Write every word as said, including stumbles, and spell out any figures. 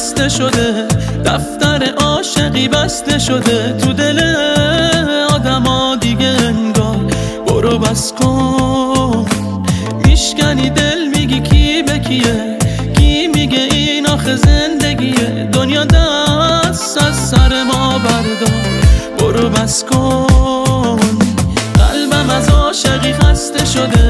بسته شده، دفتر عاشقی بسته شده تو دل آدما دیگه انگار. برو بس کن، میشکنی دل میگی کی به کیه، کی میگه این آخه زندگیه، دنیا دست از سر ما بردار. برو بس کن، قلبم از عاشقی خسته شده،